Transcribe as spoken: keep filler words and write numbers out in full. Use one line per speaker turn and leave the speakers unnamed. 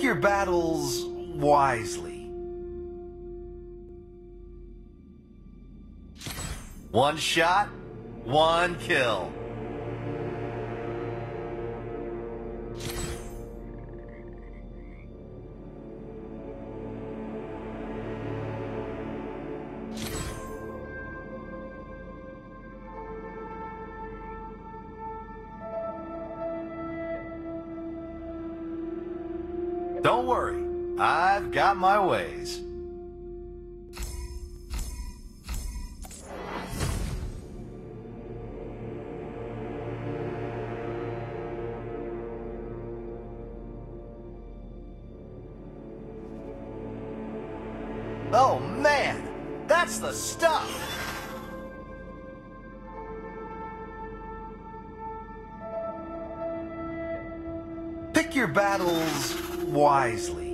your battles wisely. One shot, one kill. Don't worry, I've got my ways. Oh man, that's the stuff! Pick your battles wisely.